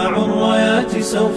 نرفع الرايات سوف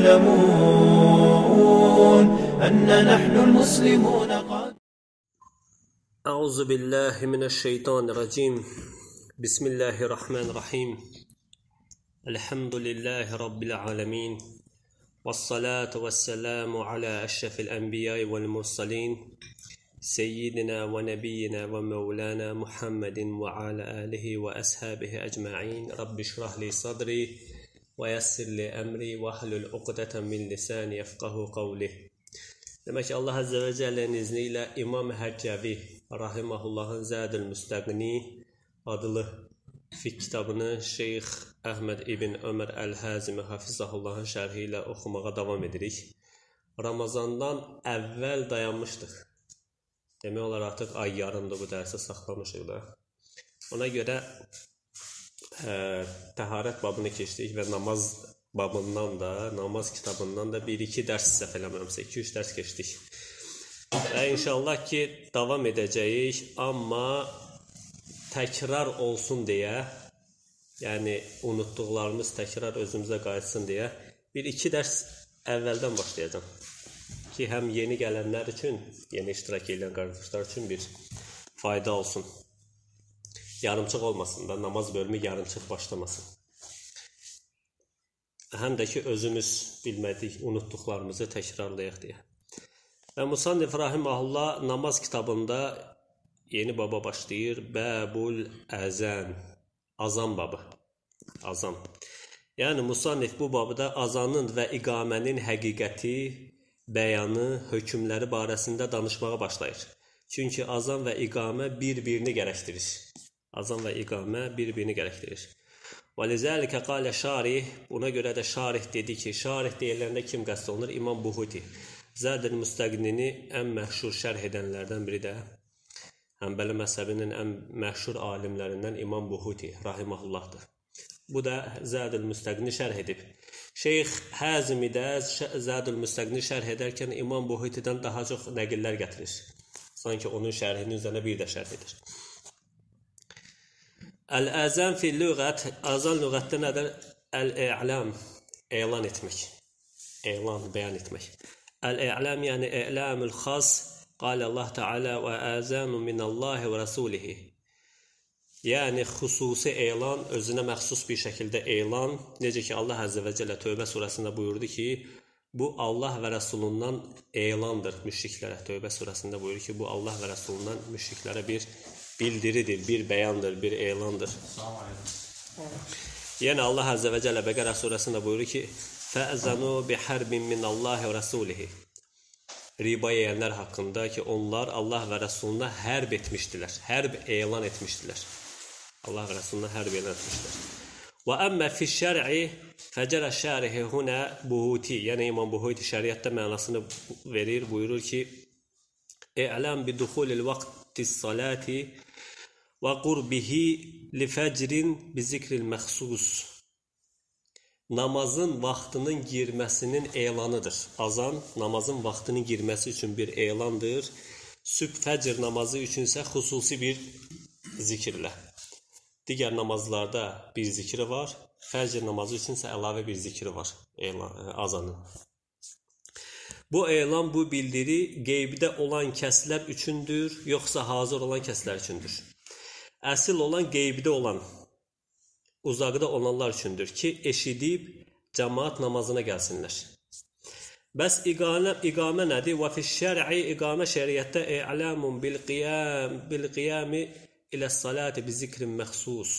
يعلمون أن نحن المسلمون قد أعوذ بالله من الشيطان الرجيم بسم الله الرحمن الرحيم الحمد لله رب العالمين والصلاة والسلام على أشرف الأنبياء والمرسلين سيدنا ونبينا ومولانا محمد وعلى آله وأصحابه أجمعين رب اشرح لي صدري ويسر لي أمري واحلل عقدة من لساني يفقهوا قولي. Demək ki, Allah Azze ve Celle'nin izniyle İmam Həccavi Rahimahullah'ın Zədül Müstəqni adlı fiqh kitabını Şeyx Əhməd ibn Ömər Əl-Həzimi Hafizahullah'ın şərhi ilə oxumağa davam edirik. Ramazandan əvvəl dayanmışdıq. Demək olar artıq ay yarımdır bu dərsi saxlamışıq da. Ona görə təharət babını keçdik və namaz babından da, namaz kitabından da 1-2 dərs səhv eləmirəmsə 2-3 dərs keçdik. Və inşallah ki, davam edəcəyik, amma təkrar olsun deyə, yəni unutduqlarımız təkrar özümüzə qayıtsın deyə 1-2 dərs əvvəldən başlayacağım. Ki, həm yeni gələnlər üçün, yeni iştirak edən qardaşlar üçün bir fayda olsun. Yarımçıq olmasın da, namaz bölümü yarımçıq başlamasın. Həm də ki, özümüz bilmədik, unutduqlarımızı təkrarlayaq deyə. Və Musannif Rahimahullah namaz kitabında yeni baba başlayır. Bəbul əzən, azan babı. Azan. Yəni, Musannif bu babda azanın və iqamənin həqiqəti, bəyanı, hökmləri barəsində danışmağa başlayır. Çünki azan və iqamə bir-birini gərəkdirir. Azan və iqamə bir-birini gərəkdirir. وَلِذَٰلِكَ قَالَ şarih, buna görə də şarih dedi ki, şarih deyiləndə kim qəsd olunur? İmam Buhuti. Zədül Müstəqnini ən məşhur şərh edənlərdən biri də Həmbəli məzhəbinin ən məşhur alimlərindən İmam Buhuti Rahimahullahdır. Bu da Zədül Müstəqni şərh edib. Şeyx Həzmi də Zədül Müstəqni şərh edərkən İmam Buhutidən daha çox nəqillər gətirir. Sanki onun şərhinin üzərine bir də şərh edir. Əl-əzən fi lüğət, azan lüğətdə nədir? Əl-ə'lam, elan etmək. Elan, bəyan etmək. Əl-ə'lam, yəni ə'lamül xas, qalə Allah Teala və əzənu minallahi və rasulihi. Yəni, xüsusi elan, özünə məxsus bir şəkildə elan, necə ki, Allah Əzzə və Cəllə Tövbə surəsində buyurdu ki, bu Allah və Rəsulundan elandır müşriklərə. Tövbə surəsində buyurur ki, bu Allah və Rəsulundan müşriklərə bir bildiridir, bir bəyandır, bir elandır. Yəni, Allah Əzzə və Cəllə Bəqərə surəsində buyurur ki, فَأَذَنُوا بِحَرْبٍ مِنَ اللّٰهِ وَرَسُولِهِ. Riba yeyənlər haqqında ki, onlar Allah və Rəsuluna hərb etmişdilər, hərb elan etmişdilər. Allah və Rəsuluna hərb elan etmişdilər. وَأَمَّا فِي الشَّرْعِ فَجَرَ الشَّارِحِ هُنَا Buhuti, yəni İmam Buhuti şəriətdə mənasını verir, buyurur ki, اِعْلَمْ بِدُخُولِ الْوَقْتِ الصَّلَاةِ وَقُرْبِهِ لِفَجْرٍ بِذِكْرِ الْمَخْصُوص. Namazın vaxtının girməsinin elanıdır. Azan, namazın vaxtının girməsi üçün bir elandır. Sübh fəcr namazı üçünsə xüsusi bir zikirlə. Digər namazlarda bir zikri var. Fəcr namazı üçünsə əlavə bir zikri var azanın. Bu elan, bu bildiri qeybdə olan kəslər üçündür, yoxsa hazır olan kəslər üçündür. Əsl olan qeybdə olan, uzaqda olanlar üçündür ki, eşidib cəmaat namazına gəlsinlər. Bəs iqamə nədir? Və fiş-şər'i, iqamə şəriətdə i'lamun bil-qiyami ilə-salati bi zikrin məxsus.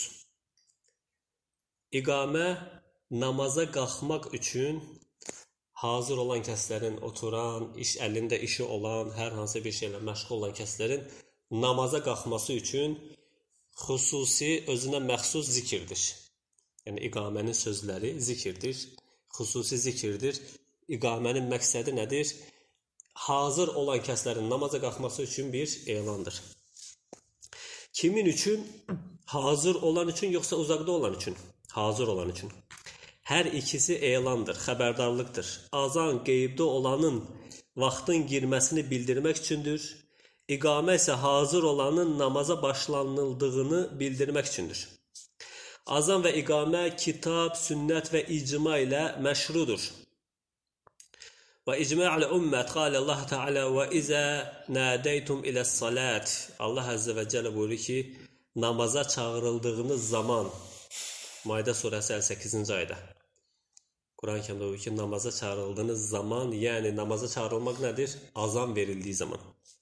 İqamə namaza qalxmaq üçün hazır olan kəslərin, oturan, əlində işi olan, hər hansı bir şeylə məşğul olan kəslərin namaza qalxması üçün xüsusi, özünə məxsus zikirdir. Yəni, iqamənin sözləri zikirdir, xüsusi zikirdir. İqamənin məqsədi nədir? Hazır olan kəslərin namaza qalxması üçün bir elandır. Kimin üçün? Hazır olan üçün, yoxsa uzaqda olan üçün? Hazır olan üçün. Hər ikisi elandır, xəbərdarlıqdır. Azan qeybdə olanın vaxtın girməsini bildirmək üçündür. İqamə isə hazır olanın namaza başlanıldığını bildirmək üçündür. Azan və iqamə kitab, sünnət və icma ilə məşrudur. Və icma'l ümmət qala Allah Teala və izə nadaytum iləs-salat. Allah Azza və Cəllə buyurur ki, namaza çağırıldığınız zaman Maide surəsi 58-ci ayədə. Quran-Kərimdə buyurur ki, namaza çağırıldığınız zaman, yəni namaza çağırılmaq nədir? Azan verildiyi zaman.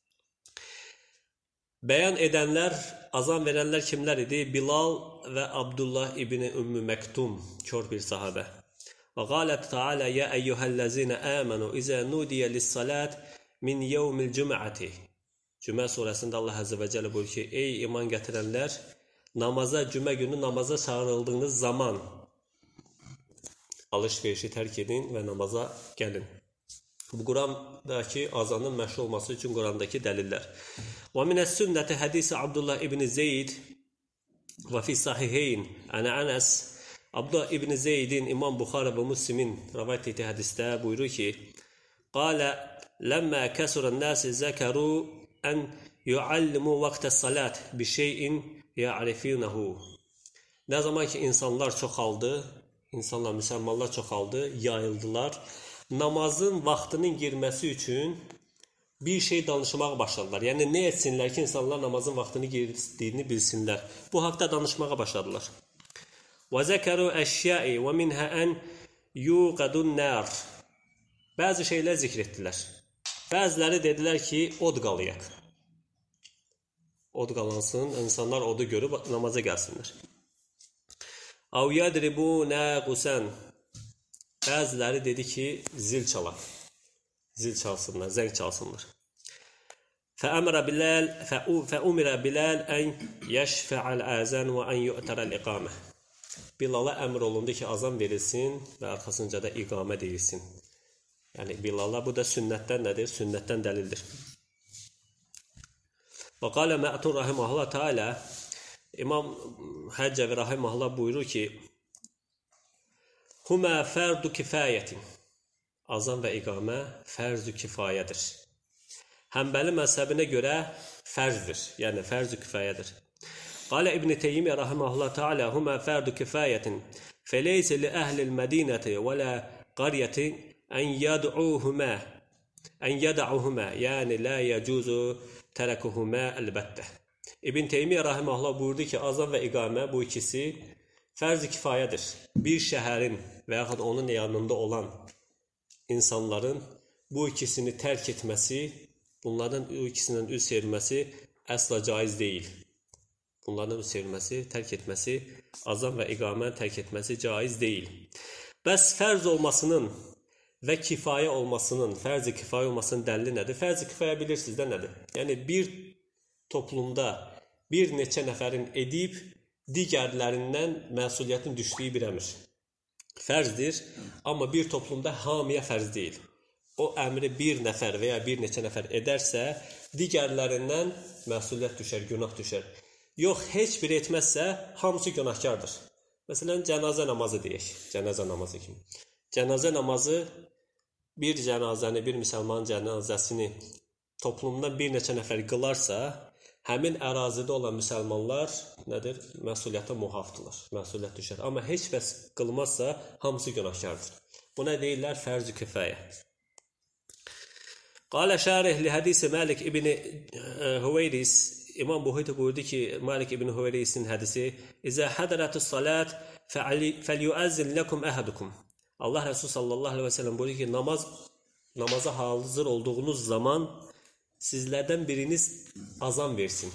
Bəyan edənlər, azan verənlər kimlər idi? Bilal və Abdullah ibn Ümmü Məktum, kör bir sahabə. Və qalət Teala, ya eyyuhəl-ləzinə əmənu, izə nudiyə lis-salat min yevmil cüm'əti. Cümə surəsində Allah Azze və Cəllə buyurur ki, ey iman gətirənlər, namaza, cümə günü namaza çağırıldığınız zaman alış-verişi tərk edin və namaza gəlin. Bu Qurandakı azanın məşhur olması üçün Qurandakı dəlillər. Və minəs-sünnəti hədisi Abdullah ibn Zeyd və fi sahiheyn ənə Ənəs Abdullah ibn Zeydin İmam Buxara və Müslimin rivayət etdiyi hədisdə buyurur ki, qalə ləmmə kəsurən nəsi zəkəru ən yuallimu vaxtəs-salat bi şeyin ya'rifunahu. Nə zaman ki insanlar çoxaldı, müsəlmanlar çoxaldı, yayıldılar, namazın vaxtının girməsi üçün bir şey danışmağa başladılar. Yəni nə etsinlər ki, insanlar namazın vaxtını girdiyini bilsinlər. Bu haqda danışmağa başladılar. وَذَكَرُوا أَشْيَاءِ وَمِنْهَا أَنْ يُوقَدُ النَّارِ. Bəzi şeylər zikr etdilər. Bəziləri dedilər ki, od qalayaq. Od qalansın, insanlar odu görüb namaza gəlsinlər. اَوْ يَدْرِبُونَ قُسَنْ. Bəziləri dedi ki, zil çalaq. Zil çalsınlar, zəng çalsınlar. فَأُمِرَ بِلَالْ أَنْ يَشْفَعَ الْآزَانِ وَأَنْ يُؤْتَرَ الْإِقَامَةِ. Bilala əmr olundu ki, azan verilsin və arxasınca da iqamə deyilsin. Yəni, Bilala bu da sünnətdən nədir? Sünnətdən dəlildir. Və qalə Mə'tun rahiməhullah Teala, İmam Həccəvi rahiməhullah buyurur ki, Humə fərdu kifayətin. Azan və iqamə fərz-ü kifayədir. Həmbəli məzhəbinə görə fərzdir, yəni fərz-ü kifayədir. Qalə İbn Teymiyyə rahiməhullah Teala, Humə fərdu kifayətin, fəleysə li əhlil mədinəti və lə qaryəti ən yədəuhumə, yəni lə yəcuzu tərəkuhumə əlbəttə. İbn Teymiyyə rahiməhullah buyurdu ki, azan və iqamə bu ikisi fərz-i kifayədir. Bir şəhərin və yaxud onun yanında olan insanların bu ikisini tərk etməsi, bunların bu ikisindən üz çevirməsi əsla caiz deyil. Bunların üz çevirməsi, tərk etməsi, azan və iqamə tərk etməsi caiz deyil. Bəs fərz olmasının və kifayə olmasının, fərz-i kifayə olmasının dəlili nədir? Fərz-i kifayə bilirsiniz də nədir? Yəni, bir toplumda bir neçə nəfərin edib, digərlərindən məsuliyyətin düşdüyü bir əmr. Fərzdir, amma bir toplumda hamıya fərz deyil. O əmri bir nəfər və ya bir neçə nəfər edərsə, digərlərindən məsuliyyət düşər, günah düşər. Yox, heç biri etməzsə, hamısı günahkardır. Məsələn, cənazə namazı deyək, cənazə namazı kimi. Cənazə namazı, bir cənazəni, bir müsəlmanın cənazəsini toplumdan bir neçə nəfər qılarsa, həmin ərazidə olan müsəlmanlar nədir? Məsuliyyətə muhafdırlar, məsuliyyət düşər. Amma heç bəs qılmazsa, hamısı günahkardır. Buna deyirlər fərz-ü kifayə. Qalə şərih li hədisi Məlik ibn Hüveyris, İmam Buxari buyurdu ki, Malik ibn Hüveyris'in hədisi, İzə hədərətus salat fəlyuəzzin ləkum əhədukum. Allah Resulü sallallahu aleyhi ve sellem buyurdu ki, namaza hazır olduğunuz zaman sizlərdən biriniz azan versin.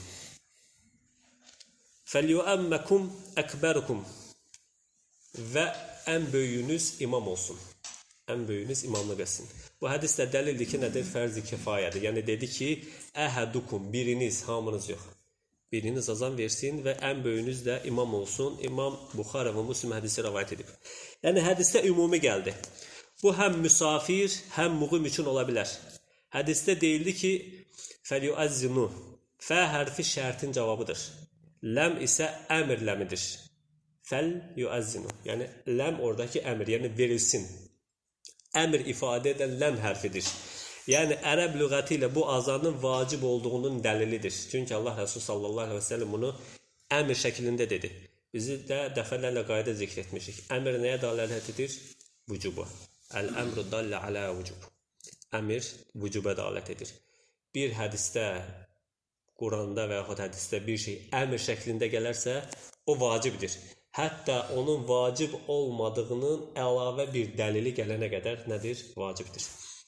Fəlyuəmməkum əkbərukum. Və ən böyüyünüz imam olsun. Ən böyüyünüz imamlıq etsin. Bu hədis də dəlildir ki, nədir? Fərz-i kifayədir. Yəni, dedi ki, əhədukum, biriniz, hamınız yox. Biriniz azan versin və ən böyüyünüz də imam olsun. İmam Buxara və Müslim hədisi rəvayət edib. Yəni, hədisdə ümumi gəldi. Bu, həm müsafir, həm muğim üçün ola bilər. Hədisdə deyildi ki, fəlyuəzzinu. Fə hərfi şərtin cavabıdır. Ləm isə əmr ləmidir. Fəlyuəzzinu. Yəni, ləm oradakı əmr, yəni verilsin. Əmr ifadə edən ləm hərfidir. Yəni, ərəb lüğəti ilə bu azanın vacib olduğunun dəlilidir. Çünki Allah Resulü sallallahu aleyhi ve sellem bunu əmr şəklində dedi. Bizi də dəfələrlə qayda zikr etmişik. Əmr nəyə dəlalət edir? Vücubu. Əl-əmru dallə alə vücub. Əmr vücuba dəlalət edir. Bir hədisdə, Quranda və yaxud hədisdə bir şey əmr şəklində gələrsə, o vacibdir. Hətta onun vacib olmadığının əlavə bir dəlili gələnə qədər nədir? Vacibdir.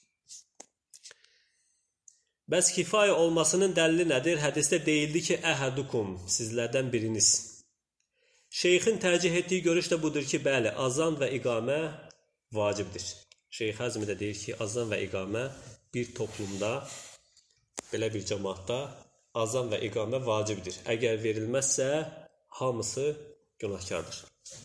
Bəs kifayə olmasının dəlili nədir? Hədisdə deyildi ki, əhədukum, sizlərdən biriniz. Şeyxin tərcih etdiyi görüş də budur ki, bəli, azan və iqamə vacibdir. Şeyx Həzmi də deyir ki, azan və iqamə bir toplumda, belə bir cəmaatda azan və iqamə vacibdir. Əgər verilməzsə, hamısı günahkardır.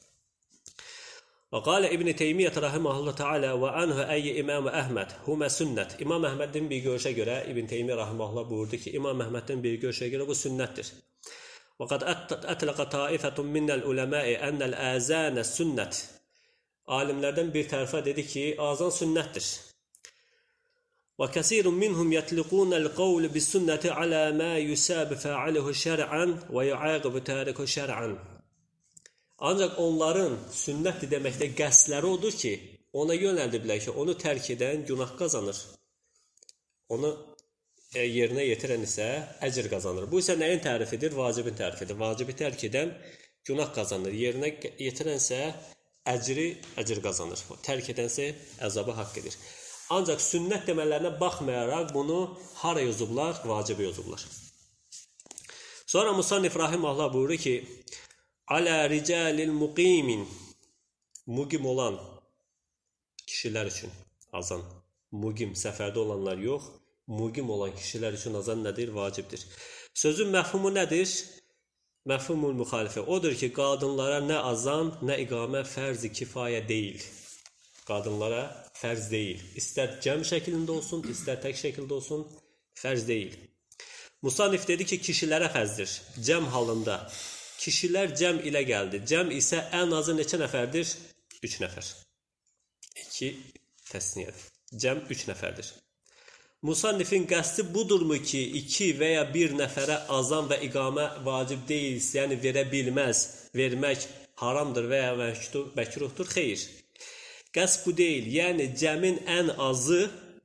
Və qalə İbn-i Teymiyyət rahiməhullah teala və anhu əyyi İmam Əhməd humə sünnət. İmam Əhmədin bir görüşə görə, İbn Teymiyyə rahiməhullah buyurdu ki, İmam Əhmədin bir görüşə görə bu sünnətdir. Və qad ətləqə taifətun minnəl uləməi ənəl əzənə sünnət. Alimlərdən bir tərəfə dedi ki, azan sünnətdir. Və kəsirun minhum yətliqunəl qavlu bis sünnəti alə mə yüsəb fəalihu şər'ən və yu'aqibu təriku şər'ən. Ancaq onların sünnətdir deməkdə qəsdləri odur ki, ona yönəldiblər ki, onu tərk edən günah qazanır. Onu yerinə yetirən isə əcr qazanır. Bu isə nəyin tərifidir? Vacibin tərifidir. Vacibi tərk edən günah qazanır. Yerinə yetirən isə əcr qazanır. Tərk edənsə əzabı haqq edir. Ancaq sünnət demələrinə baxmayaraq bunu hara yazıblar? Vacibi yazıblar. Sonra Musannif rahimehullah buyurur ki, alə ricalil muqimin, muqim olan kişilər üçün azan. Muqim, səfərdə olanlar yox, muqim olan kişilər üçün azan nədir? Vacibdir. Sözün məfhumu nədir? Məfhumul müxalifə. Odur ki, qadınlara nə azan, nə iqamə fərz-i kifayə deyil. Qadınlara fərz deyil. İstər cəm şəklində olsun, istər tək şəkildə olsun, fərz deyil. Musannif dedi ki, kişilərə fərzdir, cəm halında. Kişilər cəm ilə gəldi. Cəm isə ən azı neçə nəfərdir? 3 nəfər. 2 təsniyədir. Cəm 3 nəfərdir. Musannifin qəsdi budurmu ki, 2 və ya 1 nəfərə azan və iqamə vacib deyil, yəni verə bilməz, vermək haramdır və ya məkruhdur? Xeyr. Qəsd bu deyil, yəni cəmin ən azı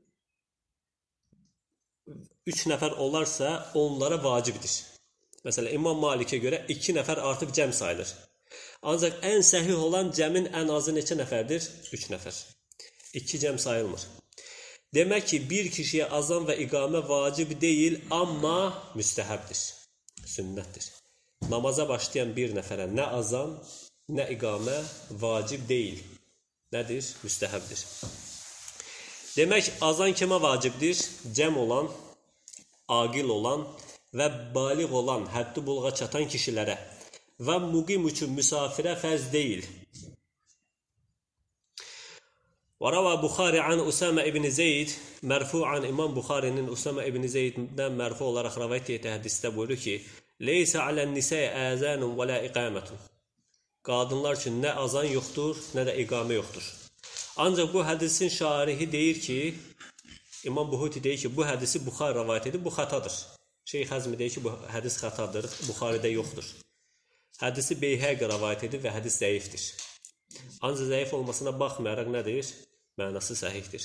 3 nəfər olarsa onlara vacibdir. Məsələn, İmam Malikə görə 2 nəfər artıq cəm sayılır. Ancaq ən səhih olan cəmin ən azı neçə nəfərdir? 3 nəfər. 2 cəm sayılmır. Demək ki, bir kişiyə azan və iqamə vacib deyil, amma müstəhəbdir, sünnətdir. Namaza başlayan bir nəfərə nə azan, nə iqamə vacib deyil. Nədir? Müstəhəbdir. Demək, azan kimə vacibdir? Cəm olan, aqil olan və baliq olan, həddi buluğa çatan kişilərə və muqim üçün müsafirə fərz deyil. Və rəva Buxari an Usama ibn Zeyd mərfu'an, İmam Buxarinin Usama ibn Zeyddən mərfu olaraq rəvayət etdiyi hədisdə buyurur ki, leysə alən nisəyə əzənun və lə iqamətun. Qadınlar üçün nə azan yoxdur, nə də iqamə yoxdur. Ancaq bu hədisin şarihi deyir ki, İmam Buhuti deyir ki, bu hədisi Buxari rəvayət edib, bu xətadır. Şeyx Həzmi deyir ki, bu hədis xətadır, Buxaridə yoxdur. Hədisi Beyhəqi rəvayət edib və hədis zəifdir. Ancaq zəif olmasına baxmayaraq nədir? Mənası səhihdir.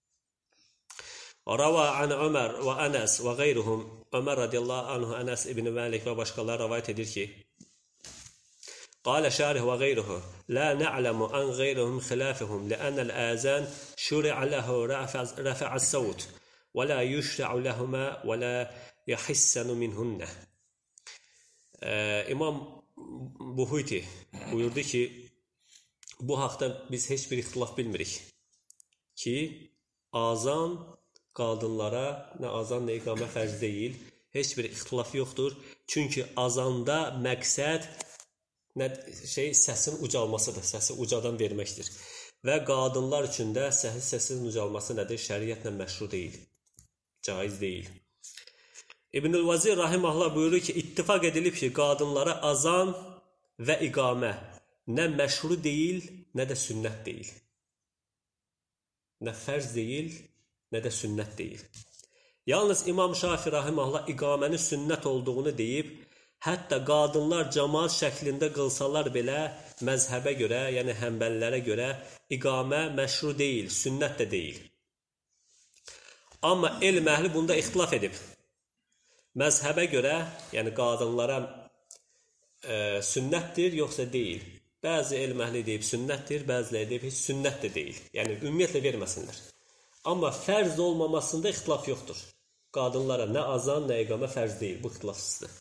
Rəva an Ömər və Ənəs və qeyruhum. Ömər radiyallahu anhu, Ənəs ibn Məlik və başqaları rəvayət edir ki, قال شارح وغيره لا نعلم عن غيرهم خلافهم لأن الآذان شرع له رفع الصوت ولا يشرع لهما ولا يحسن منهن. İmam Buhuti buyurdu ki, bu haqda biz heç bir ixtilaf bilmirik ki, azan qadınlara nə azan, nə iqamə fərz deyil, heç bir ixtilaf yoxdur. Çünki azanda məqsəd səsin ucalmasıdır, səsi ucadan verməkdir. Və qadınlar üçün də səsin ucalması nədir? Şəriətlə məşru deyil, caiz deyil. İbnül Vazir rahiməhullah buyurur ki, ittifaq edilib ki, qadınlara azan və iqamə nə məşru deyil, nə də sünnət deyil. Nə fərz deyil, nə də sünnət deyil. Yalnız İmam Şafi rahiməhullah iqamənin sünnət olduğunu deyib, Hətta qadınlar cəmaat şəklində qılsalar belə məzhəbə görə, yəni həmbəlilərə görə iqamə məşru deyil, sünnət də deyil. Amma elm əhli bunda ixtilaf edib. Məzhəbə görə, yəni qadınlara sünnətdir, yoxsa deyil. Bəzi elm əhli deyib sünnətdir, bəziləri deyib heç sünnət də deyil. Yəni ümumiyyətlə verməsinlər. Amma fərz olmamasında ixtilaf yoxdur. Qadınlara nə azan, nə iqamə fərz deyil. Bu ixtilafsızdır.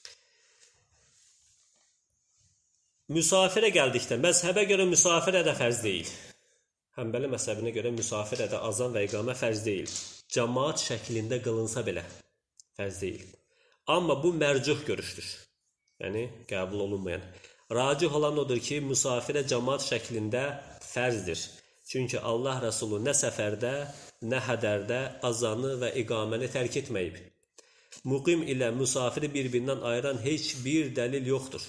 Müsafirə gəldikdə, məzhəbə görə müsafirə də fərz deyil. Həmbəli məzhəbinə görə müsafirə də azan və iqamə fərz deyil. Cəmaat şəklində qılınsa belə fərz deyil. Amma bu mərcuh görüşdür. Yəni, qəbul olunmayan. Racih olan odur ki, müsafirə cəmaat şəklində fərzdir. Çünki Allah Rəsulu nə səfərdə, nə hədərdə azanı və iqaməni tərk etməyib. Muqim ilə müsafiri bir-birindən ayıran heç bir dəlil yoxdur.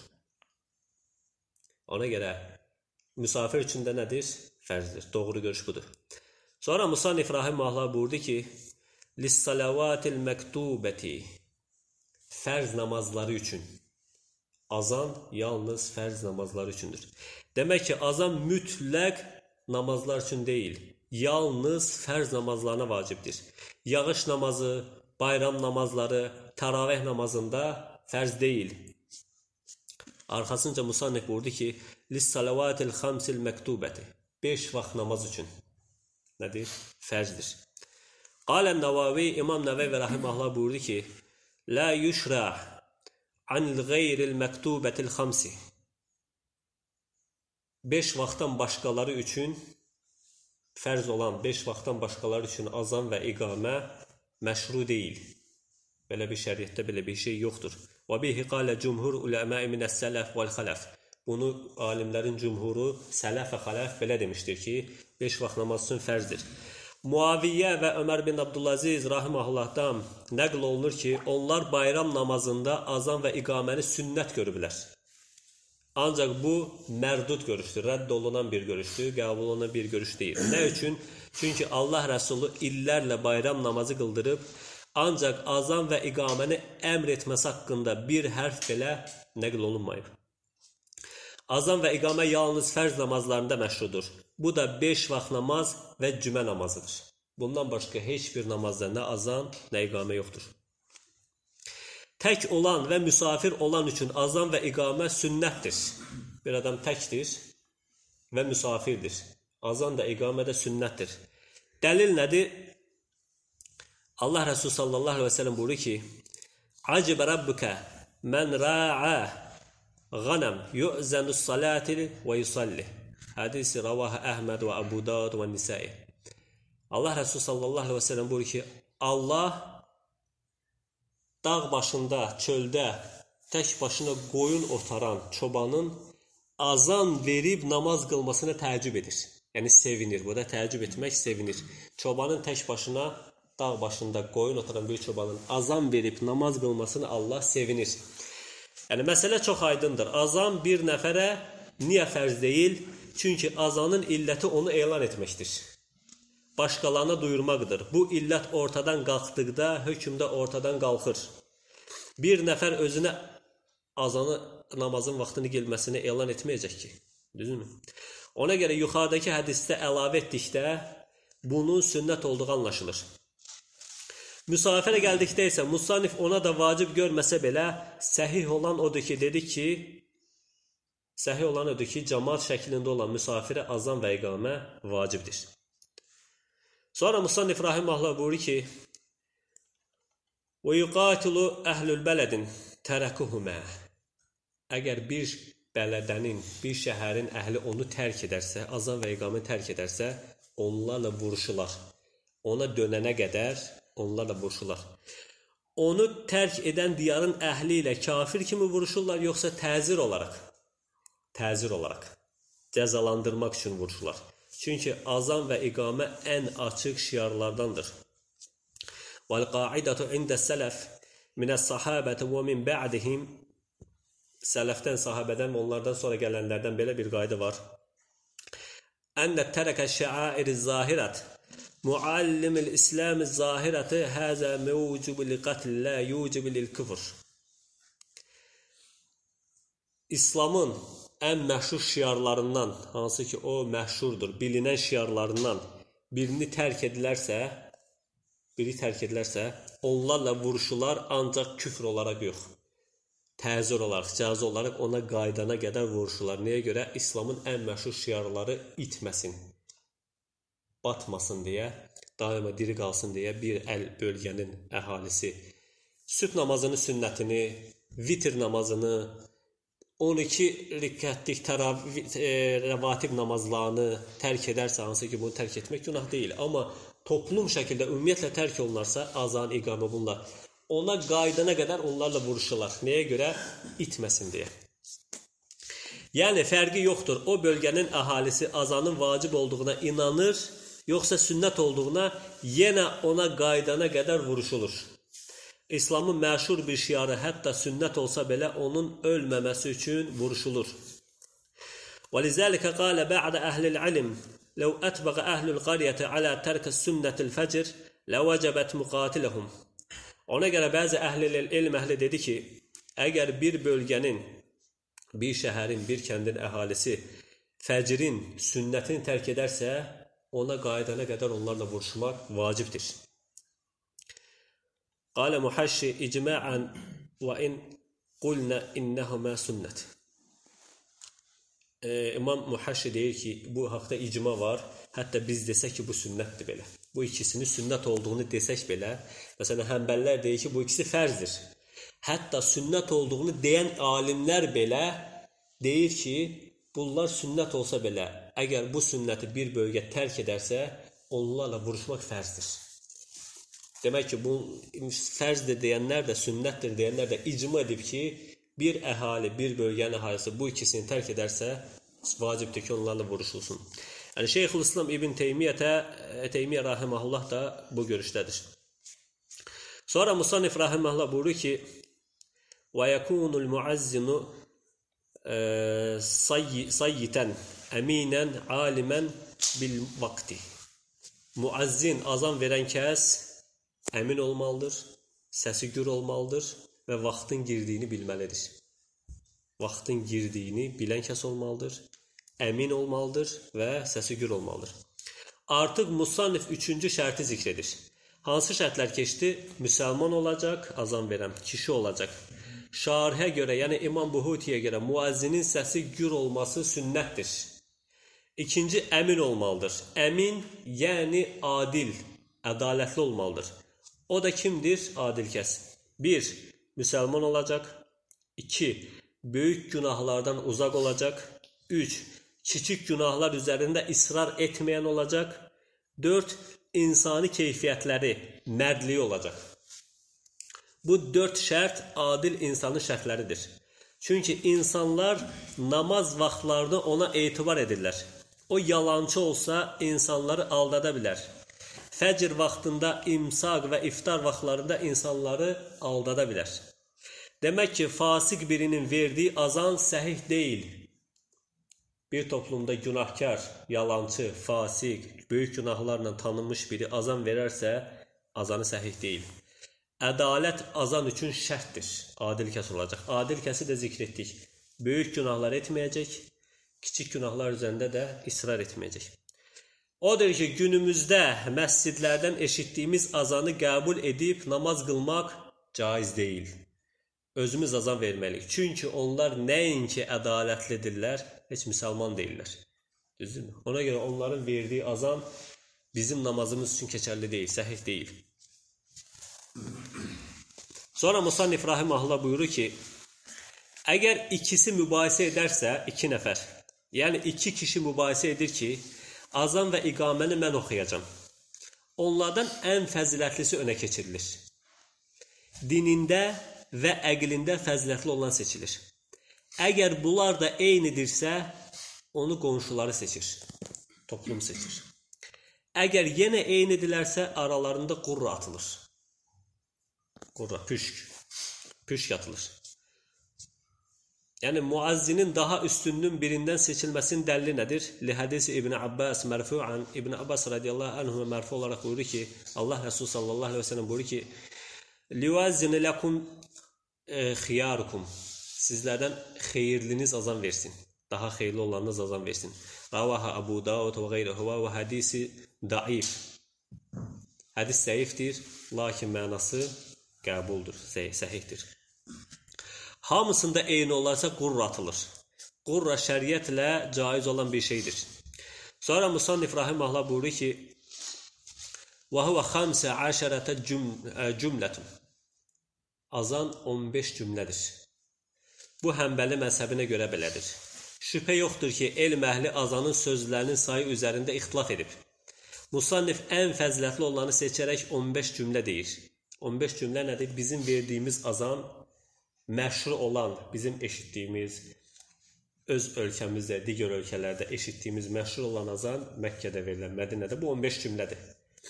Ona görə müsafir üçün də nədir? Fərzdir. Doğru görüş budur. Sonra Musannif rahimehullah buyurdu ki, "Lis-salavatil mektubəti" fərz namazları üçün. Azan yalnız fərz namazları üçündür. Demək ki, azan mütləq namazlar üçün deyil. Yalnız fərz namazlarına vacibdir. Yağış namazı, bayram namazları, təravih namazında fərz deyil. Arxasınca Musannif buyurdu ki, "Lis-salavatil xamsil mektubəti" 5 vaxt namaz üçün. Nədir? Fərzdir. Qalən-Nəvavi, İmam Nəvavi rahimehullah buyurdu ki, "La yuşra anil gayril mektubətil xamsi" 5 vaxtdan başqaları üçün fərz olan 5 vaxtdan başqaları üçün azan və iqamə məşru deyil. Belə bir şəriətdə belə bir şey yoxdur. Və bihi qalə cumhur uləmə minəs-sələf vəl-xələf. Bunu alimlərin cumhuru, sələf və xələf belə demişdir ki, 5 vaxt namaz üçün fərzdir. Muaviyyə və Ömər bin Abdülaziz rahimehullahdan nəql olunur ki, onlar bayram namazında azan və iqaməni sünnət görüblər. Ancaq bu mərdud görüşdür, rədd olunan bir görüşdür, qəbul olunan bir görüş deyil. Nə üçün? Çünki Allah Rəsulu illərlə bayram namazı qıldırıb, ancaq azan və iqaməni əmr etməsi haqqında bir hərf belə nəql olunmayıb. Azan və iqamə yalnız fərz namazlarında məşrudur. Bu da 5 vaxt namaz və cümə namazıdır. Bundan başqa heç bir namazda nə azan, nə iqamə yoxdur. Tək olan və müsafir olan üçün azan və iqamə sünnətdir. Bir adam təkdir və müsafirdir. Azan da iqamə də sünnətdir. Dəlil nədir? Allah Resulü sallallahu aleyhi ve sellem buyurur ki, "Acib rabbuka men ra'a ghanam yu'zanus salati ve yusalli." Hadisi ravaha Ahmed ve Abu Davud ve Nisai. Allah Resulü sallallahu aleyhi ve sellem buyurur ki, Allah dağ başında, çöldə tək başına qoyun otaran çobanın azan verib namaz qılmasına təəccüb edir. Yəni sevinir. Burada təəccüb etmək sevinir. Çobanın tək başına dağ başında qoyun otaran bir çobanın azan verib namaz qılmasını Allah sevinir. Yəni məsələ çox aydındır. Azan bir nəfərə niyə fərz deyil? Çünki azanın illəti onu elan etməkdir. Başqalarına duyurmaqdır. Bu illət ortadan qalxdıqda hökm də ortadan qalxır. Bir nəfər özünə azanı, namazın vaxtını gəlməsini elan etməyəcək ki. Düzdürmü? Ona görə yuxarıdakı hədisdə əlavə etdikdə bunun sünnət olduğu anlaşılır. Müsafirə gəldikdə isə Musannif ona da vacib görməsə belə səhih olan odur ki, cəmaat şəklində olan müsafirə azan və iqamə vacibdir. Sonra Musannif rahimehullah buyurur ki, "Və yuqatilu əhlül bələdin tərəkuhumə." Əgər bir bələdənin, bir şəhərin əhli onu tərk edərsə, azan və iqaməni tərk edərsə, onlarla vuruşurlar. Ona dönənə qədər onlarla vuruşurlar. Onu tərk edən diyarın əhli ilə kafir kimi vuruşurlar, yoxsa təzir olaraq cəzalandırmaq üçün vuruşurlar. Çünki azan və iqamə ən açıq şiarlardandır. وَالْقَاعِدَةُ عِنْدَ السَّلَفِ مِنَ الصَّحَابَةِ وَمِنْ بَعْدِهِمْ Sələfdən, sahabədən və onlardan sonra gələnlərdən belə bir qayda var. أَنَّ تَرَكَ الشَّعَائِرِ الظَّاهِرَةِ مُعَلِّمِ الْإِسْلَامِ الظَّاهِرَةِ هَذَا مَوْجُبُ لِقَتْلِ لَا يُوجِبُ لِلْكُفْرِ İslamın ən məşhur şiarlarından, hansı ki o məşhurdur, bilinən şiarlarından birini tərk edilərsə, onlarla vuruşular ancaq küfr olaraq yox. Təzir olaraq, cəza olaraq ona qaydana qədər vuruşular. Nəyə görə? İslamın ən məşhur şiarları itməsin, batmasın deyə, daima diri qalsın deyə bir bölgənin əhalisi sübh namazını, sünnətini, vitr namazını, 12 rükətlik rəvatib namazlarını tərk edərsə, hansı ki bunu tərk etmək günah deyil. Amma toplum şəkildə ümumiyyətlə tərk olunarsa, azan, iqamə bunlar, ona qaydana qədər onlarla vuruşurlar. Nəyə görə? İtməsin deyə. Yəni, fərqi yoxdur. O bölgənin əhalisi azanın vacib olduğuna inanır, yoxsa sünnət olduğuna yenə ona qaydana qədər vuruşulur. İslamın məşhur bir şiarı hətta sünnət olsa belə onun ölməməsi üçün vuruşulur. وَلِذَلِكَ قَالَ بَعْدَ أَهْلِ الْعِلْمِ لَوْ أَتْبَغَ أَهْلُ الْقَرْيَةِ عَلَى تَرْكَ السُنَّةِ الْفَجْرِ لَوَجَبَتْ مُقَاتِلَهُمْ. Ona görə bəzi elm əhli dedi ki, əgər bir bölgənin, bir şəhərin, bir kəndin əhalisi fəcrin, sünnətini tərk edərsə, ona qaydana qədər onlarla vuruşmaq vacibdir. Qalə muhaşşi icma'an və in qulna innəhumə sünnət. İmam Muhaşşi deyir ki, bu haqda icma var, hətta biz desək ki, bu sünnətdir belə. Bu ikisini sünnət olduğunu desək belə, məsələn, həmbəllər deyir ki, bu ikisi fərzdir. Hətta sünnət olduğunu deyən alimlər belə deyir ki, bunlar sünnət olsa belə, əgər bu sünnəti bir bölgə tərk edərsə, onlarla vuruşmaq fərzdir. Demək ki, bu fərzdir deyənlər də, sünnətdir deyənlər də icma edib ki, bir əhali, bir bölgənin əhalisi bu ikisini tərk edərsə, vacibdir ki, onlarla vuruşulsun. Yəni, Şeyxülislam İbn Teymiyyə rahiməhullah da bu görüşdədir. Sonra Musannif rahiməhullah buyurur ki, وَيَكُونُ الْمُعَزِّنُ صَيِّتًا əminən, alimən bil-vakti. Muazzin, azan verən kəs əmin olmalıdır, səsi gür olmalıdır və vaxtın girdiyini bilməlidir. Vaxtın girdiyini bilən kəs olmalıdır, əmin olmalıdır və səsi gür olmalıdır. Artıq Musannif 3-cü şərti zikr edir. Hansı şərtlər keçdi? Müsəlman olacaq, azan verən kişi olacaq. Şarihə görə, yəni İmam Buhutiyə görə muazzinin səsi gür olması sünnətdir. İkinci, əmin olmalıdır. Əmin, yəni adil, ədalətli olmalıdır. O da kimdir? Adil kəs. 1. Müsəlman olacaq. 2. Böyük günahlardan uzaq olacaq. 3. Kiçik günahlar üzərində israr etməyən olacaq. 4. İnsani keyfiyyətləri, mərdliyi olacaq. Bu 4 şərt adil insanın şərtləridir. Çünki insanlar namaz vaxtlarını ona etibar edirlər. O yalancı olsa insanları aldada bilər. Fəcr vaxtında, imsaq və iftar vaxtlarında insanları aldada bilər. Demək ki, fasik birinin verdiyi azan səhih deyil. Bir toplumda günahkar, yalancı, fasik, böyük günahlarla tanınmış biri azan verərsə, azanı səhih deyil. Ədalət azan üçün şərtdir. Adil kəs olacaq. Adil kəsi də zikr etdik. Böyük günahlar etməyəcək, kiçik günahlar üzərində də israr etməyəcək. Odur ki, günümüzdə məscidlərdən eşitdiyimiz azanı qəbul edib namaz qılmaq caiz deyil. Özümüz azan verməliyik. Çünki onlar nəinki ədalətlidirlər, heç müsəlman deyirlər. Düzdürmü? Ona görə onların verdiyi azan bizim namazımız üçün keçərli deyil, səhih deyil. Sonra Musannif rahiməhullah buyurur ki, əgər ikisi mübahisə edərsə, 2 nəfər, yəni 2 kişi mübahisə edir ki, azan və iqaməni mən oxuyacam. Onlardan ən fəzilətlisi önə keçirilir. Dinində və əqlində fəzilətli olan seçilir. Əgər bunlar da eynidirsə, onu qonşuları seçir, toplum seçir. Əgər yenə eynidirlərsə, aralarında qurra atılır. Qurra, püşk atılır. Yəni, muazzinin daha üstünlüğün birindən seçilməsinin dəlili nədir? Li-hədisi İbn Abbas mərfu'an, İbn Abbas radiyallahu anhu mərfu olaraq buyurur ki, Allah Resulü sallallahu aleyhi ve sellem buyurur ki, Livazzini ləkum xiyarukum. sizlərdən xeyirliniz azan versin. Daha xeyirli olanınız azan versin. Ravaha Abu Davud və qeyruhu və hədisi daif. Hədis zəifdir, lakin mənası qəbuldur, səhihdir. Hamısında eyni olarsa qurra atılır. Qurra şəriətlə caiz olan bir şeydir. Sonra Musannif rahimehullah buyurur ki: "Və huve 15 cümletun." Azan 15 cümlədir. Bu Həmbəli məzhəbinə görə belədir. Şübhə yoxdur ki, elm əhli azanın sözlərinin sayı üzərində ixtilaf edib. Musannif ən fəzilətli olanı seçərək 15 cümlə deyir. 15 cümlə nədir? Bizim verdiyimiz azan, məşhur olan, bizim eşitdiyimiz, öz ölkəmizdə, digər ölkələrdə eşitdiyimiz məşhur olan azan Məkkədə verilən, Mədinədə bu 15 cümlədir.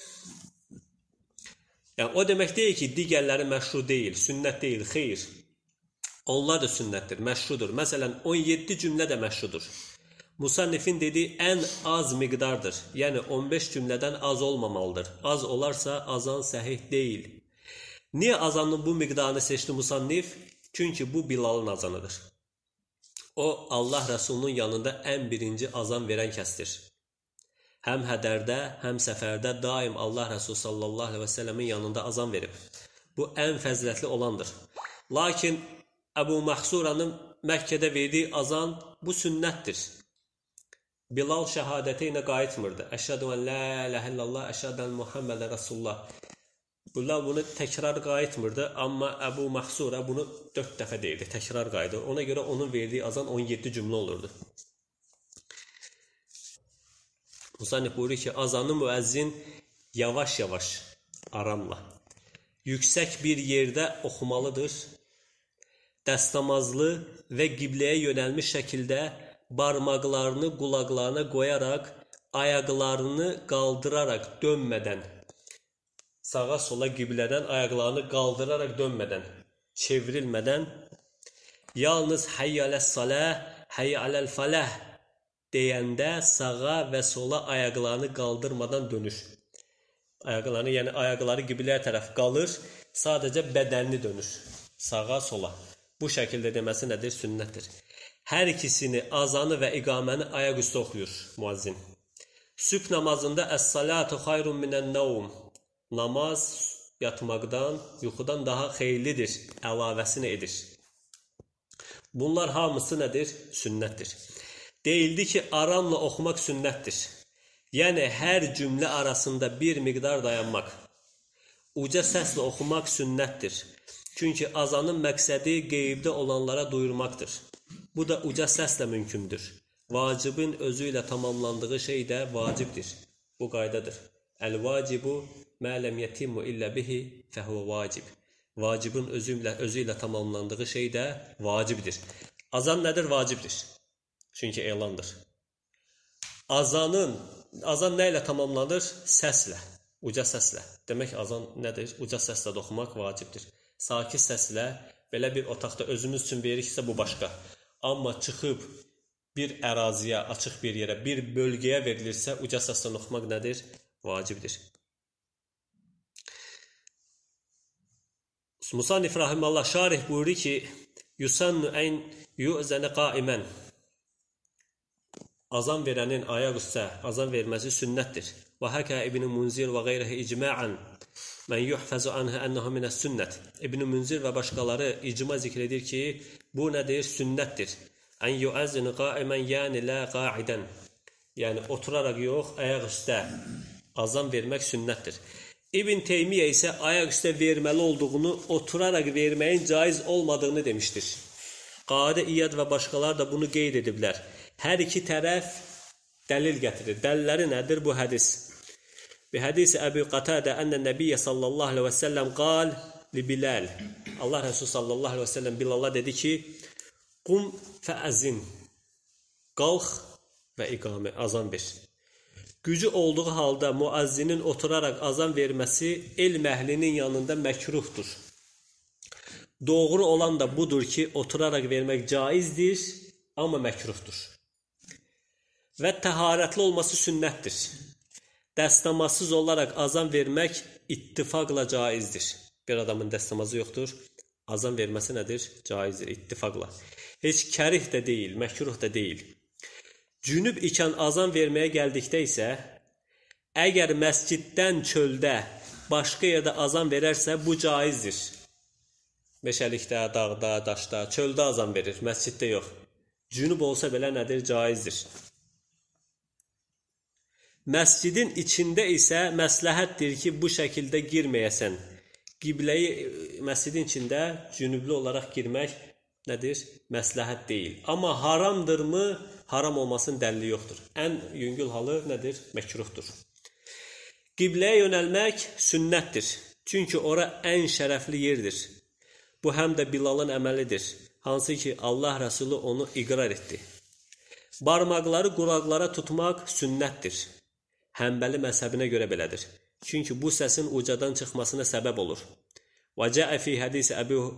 Yəni, o demək deyil ki, digərləri məşhur deyil, sünnət deyil, xeyr. Onlar da sünnətdir, məşhurdur. Məsələn, 17 cümlə də məşhurdur. Musannifin dediyi ən az miqdardır. Yəni, 15 cümlədən az olmamalıdır. Az olarsa azan səhih deyil. Niyə azanın bu miqdarını seçdi Musannif? Çünki bu Bilalın azanıdır. O, Allah Rəsulunun yanında ən birinci azan verən kəsdir. Həm hədərdə, həm səfərdə daim Allah Rəsulü sallallahu aleyhi və səlləmin yanında azan verib. Bu, ən fəzilətli olandır. Lakin Əbu Mahsuranın Məkkədə verdiyi azan bu sünnətdir. Bilal şəhadəti ilə qayıtmırdı. Əşhədü ən la iləhə illallah, əşhədü ən Muhammedə Rasulullah. Bilal bunu təkrar qayıtmırdı, amma Əbu Mahsura bunu 4 dəfə deyirdi, təkrar qayıdı. Ona görə onun verdiyi azan 17 cümlə olurdu. Musannif buyurur ki, azanı müəzzin yavaş-yavaş, aramla, yüksək bir yerdə oxumalıdır. Dəstəmazlı və qibləyə yönəlmiş şəkildə barmaqlarını qulaqlarına qoyaraq, ayaqlarını qaldıraraq dönmədən, sağa sola qiblədən ayaqlarını qaldıraraq dönmədən, çevrilmədən, yalnız hayy aləs-salah, hayy aləl-falah deyəndə sağa və sola ayaqlarını qaldırmadan dönür. Ayaqlarını, yəni ayaqları qibləyə tərəf qalır, sadəcə bədənini dönür, sağa sola. Bu şəkildə deməsi nədir? Sünnətdir. Hər ikisini, azanı və iqaməni ayaq üstə oxuyur müəzzin. Sübh namazında əs-salatu xayrun minən-nəvm. Namaz yatmaqdan, yuxudan daha xeyirlidir, əlavəsini edir. Bunlar hamısı nədir? Sünnətdir. Deyildi ki, aramla oxumaq sünnətdir. Yəni, hər cümlə arasında bir miqdar dayanmaq. Uca səslə oxumaq sünnətdir. Çünki azanın məqsədi qeybdə olanlara duyurmaqdır. Bu da uca səslə mümkündür. Vacibin özü ilə tamamlandığı şey də vacibdir. Bu qaydadır. Əl-vacibu mə ləm yetimmu illə bihi fəhvə vacib. Vacibin özü ilə tamamlandığı şey də vacibdir. Azan nədir? Vacibdir. Çünki elandır. Azan nə ilə tamamlanır? Səslə, uca səslə. Demək, azan nədir? Uca səslə oxumaq vacibdir. Sakit səslə, belə bir otaqda özümüz üçün veriksə bu başqa. Amma çıxıb bir əraziyə, açıq bir yerə, bir bölgəyə verilirsə, uca səslə oxumaq nədir? Vacibdir. Musannif rahimallah şarih buyurur ki, yusannu ən yu'zənə qaimən. Azan verənin ayaq üstə azan verməsi sünnətdir. Və həkə İbn-i Munzir və qeyrəhi icma'an mən yuhfəzu anhə ənəhu minəs sünnət. İbn-i Munzir və başqaları icma zikr edir ki, bu nədir? Sünnətdir. Ən yu'əzzinu qaimən yəni lə qaidən. Yəni, oturaraq yox, ayaq üstə azan vermək sünnətdir. İbn Teymiyyə isə ayaq üstə verməli olduğunu, oturaraq verməyin caiz olmadığını demişdir. Qadi İyad və başqalar da bunu qeyd ediblər. Hər iki tərəf dəlil gətirir. Dəlilləri nədir bu hədis? Bi hədisi Əbu Qatadə ənə Nəbiyyə sallallahu aleyhi və səlləm qal li Bilal. Allah Rəsulü sallallahu aleyhi və səlləm Bilala dedi ki, qum fəəzin, qalx və iqamə, azan ver. Gücü olduğu halda müəzzinin oturaraq azan verməsi elm əhlinin yanında məkruhdur. Doğru olan da budur ki, oturaraq vermək caizdir, amma məkruhdur. Və təharətli olması sünnətdir. Dəstəmazsız olaraq azan vermək ittifaqla caizdir. Bir adamın dəstəmazı yoxdur, azan verməsi nədir? Caizdir, ittifaqla. Heç kərih də deyil, məkruh da deyil. Cünüb ikən azan verməyə gəldikdə isə, əgər məsciddən çöldə, başqa yerdə azan verərsə, bu caizdir. Meşəlikdə, dağda, daşda, çöldə azan verir, məsciddə yox. Cünüb olsa belə nədir? Caizdir. Məscidin içində isə məsləhətdir ki, bu şəkildə girməyəsən. Qibləyi məscidin içində cünüblü olaraq girmək nədir? Məsləhət deyil. Amma haramdırmı? Haram olmasının dəlili yoxdur. Ən yüngül halı nədir? Məkruhdur. Qibləyə yönəlmək sünnətdir. Çünki ora ən şərəfli yerdir. Bu həm də Bilalın əməlidir. Hansı ki, Allah Rəsulü onu iqrar etdi. Barmaqları qulaqlara tutmaq sünnətdir. Həmbəli məzhəbinə görə belədir. Çünki bu səsin ucadan çıxmasına səbəb olur. Və cəə fi hədisi Əbu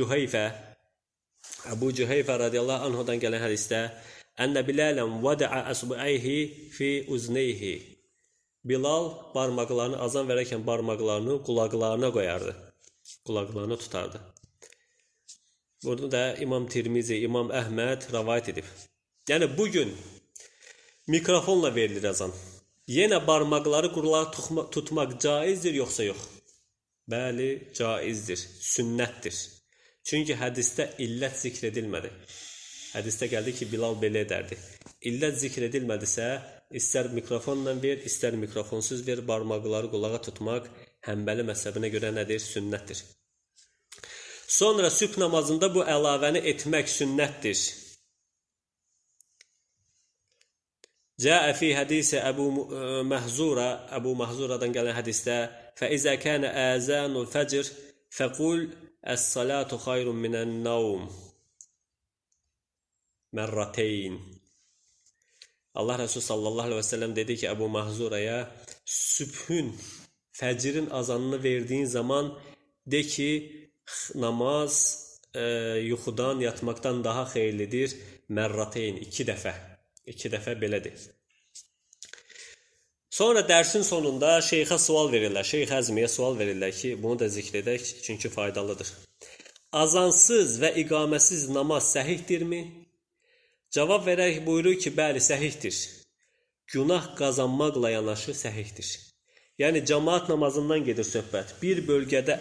Cüheyfə radiyallahu anhudan gələn hədisdə Ənə Bilalən vədəə əsbu'ayhi fi uzneyhi. Bilal barmaqlarını azan verərkən barmaqlarını qulaqlarına qoyardı. Qulaqlarını tutardı. Burada da İmam Tirmizi, İmam Əhməd rəvayət edib. Yəni bugün mikrofonla verilir azan. Yenə barmaqları qulağa tutmaq caizdir yoxsa yox? Bəli, caizdir, sünnətdir. Çünki hədisdə illət zikr edilmədi. Hədisdə gəldi ki, Bilal belə edərdi. İllət zikr edilmədisə, istər mikrofonla ver, istər mikrofonsuz ver, barmaqları qulağa tutmaq Həmbəli məzhəbinə görə nədir? Sünnətdir. Sonra sübh namazında bu əlavəni etmək sünnətdir. Cəə fi hədisi Əbu Mahzuradan gələn hədisdə فَإِذَا كَانَ آذَانُ الْفَجْرِ فَقُلْ الصَّلَاةُ خَيْرٌ مِنَ النَّوْمِ mərrateyn. Allah Resulü sallallahu aleyhi ve sellem dedi ki Əbu Mahzuraya sübhün, fəcrin azanını verdiyin zaman de ki namaz yuxudan, yatmaqdan daha xeyirlidir. Mərrateyn, 2 dəfə. 2 dəfə belədir. Sonra dərsin sonunda şeyxə sual verirlər. Şeyx Əzmiyə sual verirlər ki, bunu da zikr edək çünki faydalıdır. Azansız və iqaməsiz namaz səhihdirmi? Cavab verərək buyurur ki, bəli, səhihdir. Günah qazanmaqla yanaşı səhihdir. Yəni, cəmaat namazından gedir söhbət. Bir bölgə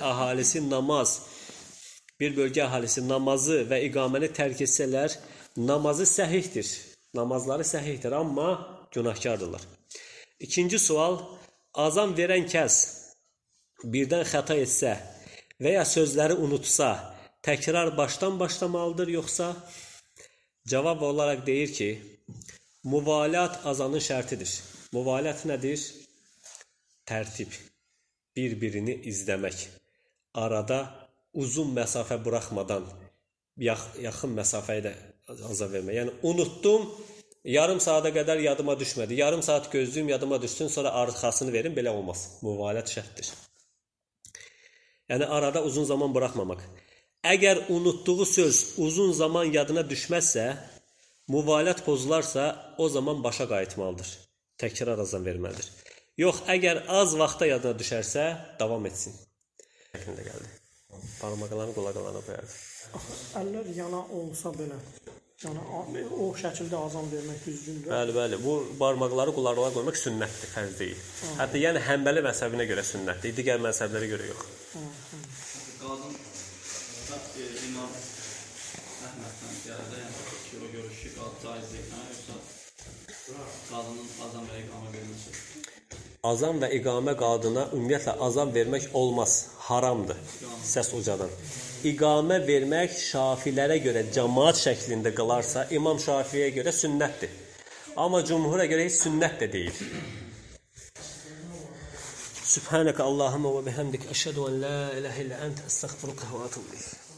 əhalisi namazı və iqaməni tərk etsələr, namazı səhihdir. Namazları səhihdir, amma günahkardırlar. İkinci sual, azan verən kəs birdən xəta etsə və ya sözləri unutsa, təkrar başdan başlamalıdır, yoxsa? Cavab olaraq deyir ki, muvalat azanın şərtidir. Muvalat nədir? Tərtib, bir-birini izləmək, arada uzun məsafə buraxmadan yaxın məsafəyə də azan vermək. Yəni, unutdum, yarım saata qədər yadıma düşmədi. Yarım saat gözlüyüm, yadıma düşsün, sonra arxasını verin, belə olmaz. Muvalat şərtdir. Yəni, arada uzun zaman buraxmamaq. Əgər unutduğu söz uzun zaman yadına düşməzsə, muvalat pozularsa, o zaman başa qayıtmalıdır. Təkrar azan verməlidir. Yox, əgər az vaxta yadına düşərsə, davam etsin. Şəklində gəldi. Parmaqlarını qulaqlarına qoyardı. Əllər yana olsa belə, yəni o şəkildə azan vermək düzgündür. Bəli, bəli. Bu barmaqları qulaqlara qoymaq sünnətdir, fərz deyil. Hətta yəni Həmbəli məzhəbinə görə sünnətdir, digər məzhəblərə görə yox. Qadın İmam Əhməddən gəldi, yəni ki, o görür ki, caizlikdən, yoxsa qadının azan və iqamə verməsi. Azan və iqamə qadına ümumiyyətlə azan vermək olmaz, haramdır, səs ucadan. İqamə vermək şafilərə görə cəmaat şəklində qılarsa, İmam Şafiyə görə sünnətdir. Amma cümhura görə heç sünnət də deyil. Subhaneke Allahumma ve bihamdik, eşhedü en la ilahe illa ente, estağfiruke ve etûbü ileyk.